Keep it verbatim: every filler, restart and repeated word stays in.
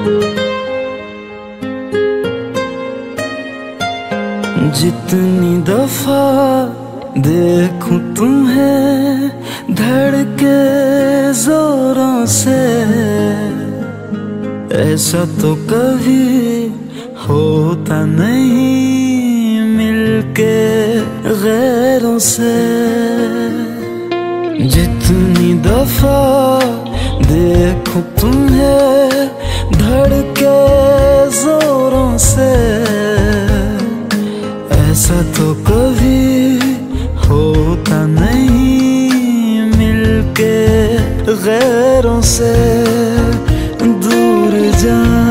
जितनी दफा देखूं तुम्हें धड़के जोरों से, ऐसा तो कभी होता नहीं मिलके गैरों से। जितनी दफा देखूं तुम्हें धड़के जोरों से, ऐसा तो कभी होता नहीं मिलके गैरों से। दूर जा